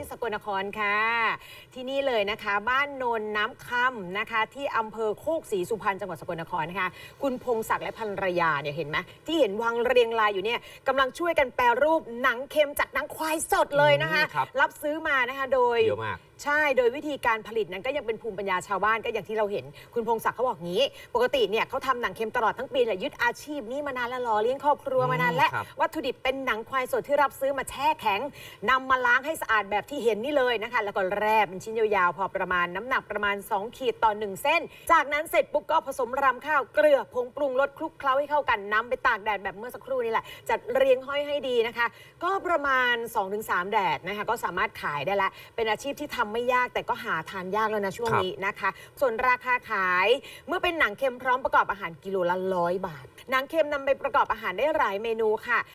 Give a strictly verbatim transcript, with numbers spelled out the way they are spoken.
ที่สกลนครค่ะที่นี่เลยนะคะบ้านโนนน้ำค่ำนะคะที่อำเภอโคกศรีสุพรรณจังหวัดสกลนครนะคะคุณพงศักดิ์และภรรยาเนี่ยเห็นไหมที่เห็นวางเรียงรายอยู่เนี่ยกำลังช่วยกันแปรรูปหนังเค็มจากหนังควายสดเลยนะคะรับซื้อมานะคะโดยเยอะมากใช่โดยวิธีการผลิตนั้นก็ยังเป็นภูมิปัญญาชาวบ้านก็อย่างที่เราเห็นคุณพงศักดิ์เขาบอกงี้ปกติเนี่ยเขาทำหนังเค็มตลอดทั้งปีแหละยึดอาชีพนี้มานานแล้วรอเลี้ยงครอบครัวมานานและวัตถุดิบเป็นหนังควายสดที่รับซื้อมาแช่แข็งนำมาล้างให้สะอาดแบบที่เห็นนี่เลยนะคะแล้วก็แร่เป็นชิ้นยาวๆพอประมาณน้ำหนักประมาณสองขีดต่อหนึ่งเส้นจากนั้นเสร็จปุ๊บก็ผสมรำข้าวเกลือผงปรุงรสคลุกเคล้าให้เข้ากันนำไปตากแดดแบบเมื่อสักครู่นี่แหละจัดเรียงห้อยให้ดีนะคะก็ประมาณ สองถึงสาม แดดนะคะก็สามารถขายได้แล้วเป็นอาชีพที่ทำไม่ยากแต่ก็หาทานยากแล้วนะช่วงนี้นะคะส่วนราคาขายเมื่อเป็นหนังเค็มพร้อมประกอบอาหารกิโลละร้อยบาทหนังเค็มนำไปประกอบอาหารได้หลายเมนูค่ะ